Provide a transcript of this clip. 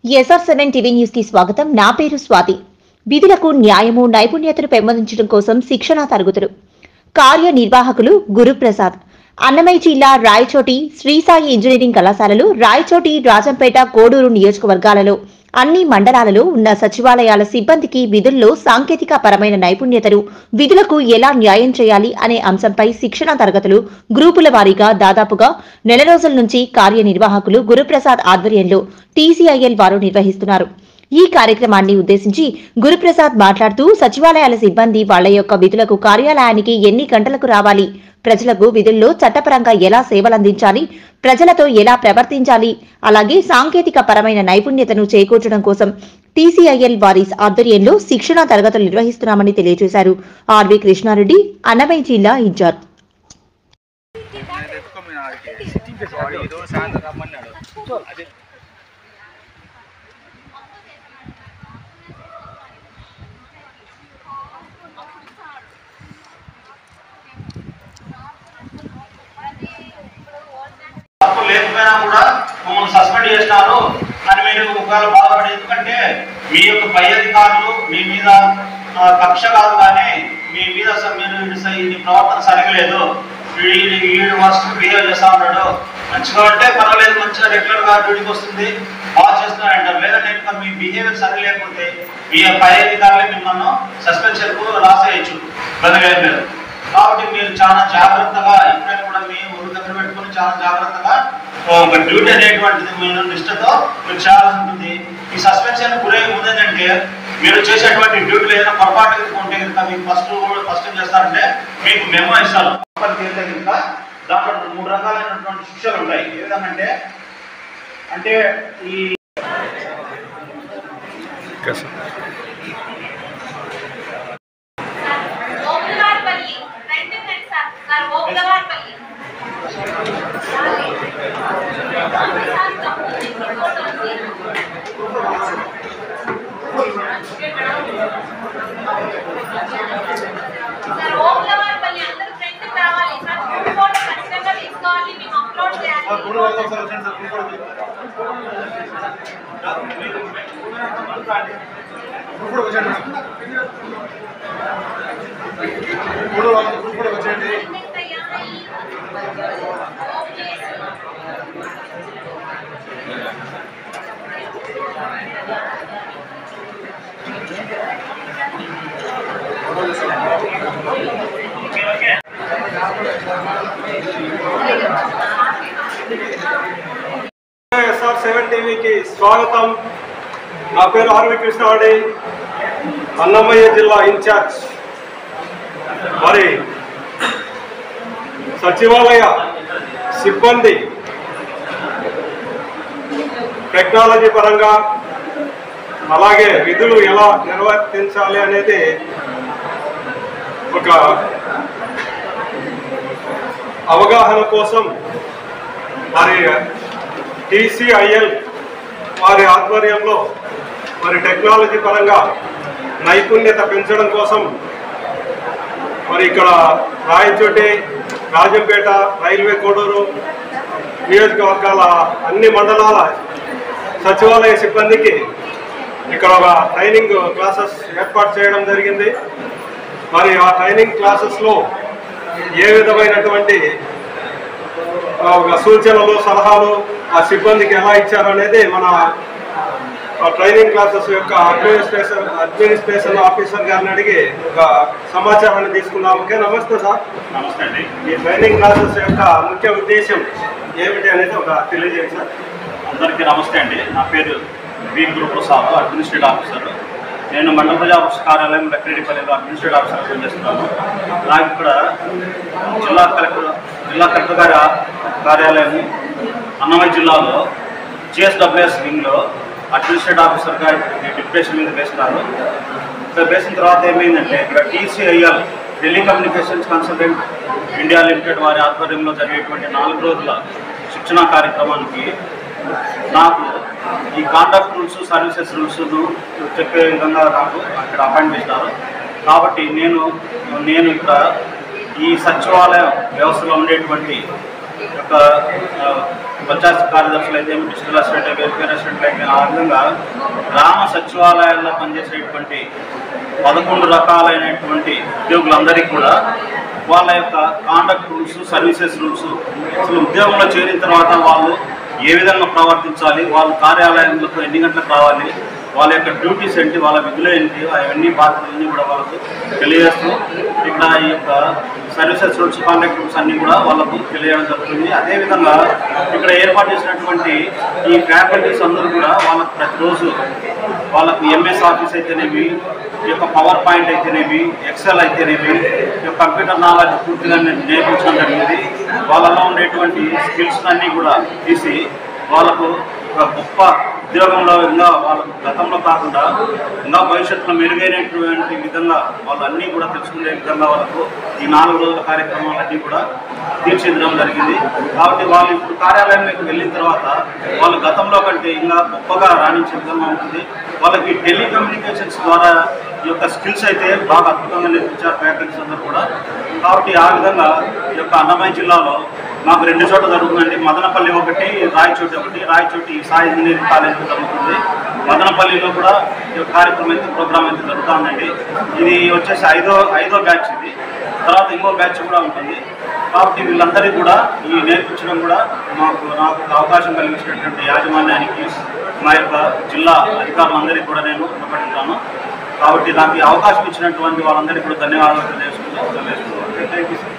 SR7 TV news కి స్వాగతం. నా పేరు స్వాతి. విధులకు న్యాయము నైపుణ్యతను పెంపొందించడం కోసం శిక్షణా తరగతులు. కార్యనిర్వాహకులు గురుప్రసాద్. అన్నమయ్య జిల్లా రాయచోటి శ్రీ సాయి ఇంజనీరింగ్ కళాశాలలు, రాయచోటి, రాజంపేట, కోడూరు నియోజకవర్గాలలో అన్ని మండలాలలో ఉన్న సచివాలయాల సిబ్బందికి విధుల్లో సాంకేతిక పరమైన నైపుణ్యతను, విధులకు ఎలా న్యాయం చేయాలి అనే అంశంపై శిక్షణా తరగతులు గ్రూపుల వారీగా దాదాపుగా నెల రోజుల నుంచి కార్యనిర్వాహకులు గురుప్రసాద్ ఆధ్వర్యంలో TCIL వారు నిర్వహిస్తున్నారు. ఈ కార్యక్రమాన్ని ఉద్దేశించి గురుప్రసాద్ మాట్లాడుతూ సచివాలయాల సిబ్బంది వాళ్ల యొక్క విధులకు కార్యాలయానికి ఎన్ని గంటలకు రావాలి, ప్రజలకు విధుల్లో చట్టపరంగా ఎలా సేవలందించాలి, ప్రజలతో ఎలా ప్రవర్తించాలి, అలాగే సాంకేతిక పరమైన నైపుణ్యతను చేకూర్చడం కోసం TCIL వారి ఆధ్వర్యంలో శిక్షణా తరగతులు నిర్వహిస్తున్నామని తెలియజేశారు. ఆర్వి కృష్ణారెడ్డి, అన్నమయ్య జిల్లా ఇన్ఛార్జ్. లేకపోయినా కూడా మమ్మల్ని సస్పెండ్ చేసినారు అని మీరు ఒకవేళ బాధపడి, ఎందుకంటే మీ యొక్క పై అధికారులు మీ మీద కక్ష కాదు, కానీ మీ మీద మీరు ప్రవర్తన సరిగలేదు, వీడు వర్స్ట్ బిహేవ్ చేస్తా ఉన్నాడు, మంచిగా ఉంటే పర్వాలేదు, మంచిగా రెగ్యులర్ గా డ్యూటీకి వస్తుంది, బాగా చేస్తున్నారంటారు. లేదంటే మీ బిహేవియర్ సరి లేకపోతే మీ పై అధికారులే మిమ్మల్ని సస్పెన్షన్ కు రాసేయచ్చు, బదిలేదు లేదు. కాబట్టి మీరు చాలా జాగ్రత్తగా ఎప్పుడైనా కూడా మీ ఊరు దగ్గర పెట్టుకుని చాలా జాగ్రత్తగా డ్యూటీ అనేటువంటిది మీరు నిష్ఠతో మీరు చేయాల్సి ఉంటుంది. ఈ సస్పెన్షన్ గురై ముందేంటంటే మీరు చేసేటువంటి డ్యూటీలు ఏదైనా పొరపాటు ఉంటే కనుక మీకు ఫస్ట్ ఏం చేస్తారంటే మీకు మెమో ఇస్తారు. కనుక దాంట్లో 3 రకాలైనటువంటి శిక్షలు ఉంటాయి. ఏ విధంగా అంటే ఈ SR7 టీవీకి స్వాగతం. నా పేరు ఆర్వి కృష్ణారెడ్డి, అన్నమయ్య జిల్లా ఇన్ఛార్జ్. మరి సచివాలయ సిబ్బంది టెక్నాలజీ పరంగా అలాగే విధులు ఎలా నిర్వర్తించాలి అనేది ఒక అవగాహన కోసం మరి TCIL వారి ఆధ్వర్యంలో మరి టెక్నాలజీ పరంగా నైపుణ్యత పెంచడం కోసం మరి ఇక్కడ రాయచోటి, రాజంపేట, రైల్వే కోడూరు నియోజకవర్గాల అన్ని మండలాల సచివాలయ సిబ్బందికి ఇక్కడ ఒక ట్రైనింగ్ క్లాసెస్ ఏర్పాటు చేయడం జరిగింది. మరి ఆ ట్రైనింగ్ క్లాసెస్లో ఏ విధమైనటువంటి సూచనలు, సలహాలు ఆ సిబ్బందికి ఎలా ఇచ్చారనేది మన ట్రైనింగ్ క్లాసెస్ యొక్క అడ్మినిస్ట్రేషన్ ఆఫీసర్ గారిని అడిగి ఒక సమాచారాన్ని తీసుకున్నాము. ఓకే, నమస్తే సార్. నమస్తే అండి. ఈ ట్రైనింగ్ క్లాసెస్ యొక్క ముఖ్య ఉద్దేశం ఏమిటి అనేది ఒక తెలియజేయండి సార్. అందరికీ నమస్తే అండి. నా పేరు గురుప్రసాద్, అడ్మినిస్ట్రేటివ్ ఆఫీసర్. నేను మండల ప్రజా కార్యాలయం వెంకటరెడ్డిపల్లిలో అడ్మినిస్ట్రేటివ్ ఆఫీసర్ పనిచేస్తున్నాను. నాకు ఇక్కడ జిల్లా కలెక్టర్ గారి కార్యాలయం అన్నమయ్య జిల్లాలో GSWS వింగ్లో అడ్మినిస్ట్రేటివ్ ఆఫీసర్గా డిప్యుటేషన్ మీద వేస్తున్నారు. ఇక్కడ వేసిన తర్వాత ఏమైందంటే ఇక్కడ TCIL telecommunications consultant India limited వారి ఆధ్వర్యంలో జరిగేటువంటి 4 రోజుల శిక్షణా కార్యక్రమానికి నాకు ఈ కాంట్రాక్ట్ రూల్స్, సర్వీసెస్ రూల్స్ చెప్పే విధంగా నాకు అక్కడ అపాయింట్ చేశారు. కాబట్టి నేను ఇక్కడ ఈ సచివాలయ వ్యవస్థలో ఉండేటువంటి ఒక పంచాయతీ కార్యదర్శులు అయితే, డిస్ట్రిక్ట్ అసిస్టెంట్, వెల్ఫేర్ అసిస్టెంట్లు అయితే, ఆ విధంగా గ్రామ సచివాలయాల్లో పనిచేసేటువంటి 11 రకాలైనటువంటి ఉద్యోగులందరికీ కూడా వాళ్ళ యొక్క కాండక్ట్ రూల్స్, సర్వీసెస్ రూల్స్, అసలు ఉద్యోగంలో చేరిన తర్వాత వాళ్ళు ఏ విధంగా ప్రవర్తించాలి, వాళ్ళ కార్యాలయంలో ఎన్ని గంటలకు రావాలి, వాళ్ళ యొక్క డ్యూటీస్ ఏంటి, వాళ్ళ విధులు ఏంటి, అవన్నీ బాధ్యతలన్నీ కూడా వాళ్ళకు తెలియజేస్తూ ఇక్కడ ఈ యొక్క సర్వీసెస్ రూల్స్, కాంట్రాక్ట్ రూల్స్ అన్నీ కూడా వాళ్ళకు తెలియజేయడం జరుగుతుంది. అదేవిధంగా ఇక్కడ ఏర్పాటు చేసినటువంటి ఈ ఫ్యాకల్టీస్ అందరూ కూడా వాళ్ళకు ప్రతిరోజు వాళ్ళకు ఎంఎస్ ఆఫీస్ అయితేనేవి, ఈ యొక్క పవర్ పాయింట్ అయితేనేవి, ఎక్సెల్ అయితేనేవి, ఈ యొక్క కంప్యూటర్ నాలెడ్జ్ పూర్తిగా నేర్పించడం జరిగింది. వాళ్ళలో ఉండేటువంటి స్కిల్స్ అన్నీ కూడా తీసి వాళ్ళకు ఒక గొప్ప ఉద్యోగంలో ఇంకా వాళ్ళకు గతంలో కాకుండా ఇంకా భవిష్యత్తులో మెరుగైనటువంటి విధంగా వాళ్ళన్నీ కూడా తెలుసుకునే విధంగా వాళ్ళకు ఈ 4 రోజుల కార్యక్రమాలన్నీ కూడా తీర్చిదిద్దడం జరిగింది. కాబట్టి వాళ్ళు ఇప్పుడు కార్యాలయంలోకి వెళ్ళిన తర్వాత వాళ్ళు గతంలో కంటే ఇంకా గొప్పగా రాణించే విధంగా ఉంటుంది. వాళ్ళకి టెలికమ్యూనికేషన్స్ ద్వారా ఈ యొక్క స్కిల్స్ అయితే బాగా అద్భుతంగా నేర్పించారు ఫ్యాకల్టీస్ అందరూ కూడా. కాబట్టి ఆ విధంగా ఈ యొక్క అన్నమయ్య జిల్లాలో మాకు 2 చోట్ల జరుగుతుందండి. మదనపల్లి ఒకటి, రాయచోటి ఒకటి. రాయచోటి సాయి ఇంజనీరింగ్ కాలేజ్ జరుగుతుంది. మదనపల్లిలో కూడా ఈ కార్యక్రమం అయితే, ప్రోగ్రామ్ అయితే జరుగుతుందండి. ఇది వచ్చేసి ఐదో బ్యాచ్. ఇది తర్వాత ఇంకో బ్యాచ్ కూడా ఉంటుంది. కాబట్టి వీళ్ళందరికీ కూడా ఈ నేర్పించడం కూడా నాకు అవకాశం కలిగించినటువంటి యాజమాన్యానికి, మా యొక్క జిల్లా అధికారులందరికీ కూడా నేను రుణపడుతున్నాను. కాబట్టి నాకు ఈ అవకాశం ఇచ్చినటువంటి వాళ్ళందరికీ కూడా ధన్యవాదాలు తెలియజేసుకుంటున్నాను. Thank you.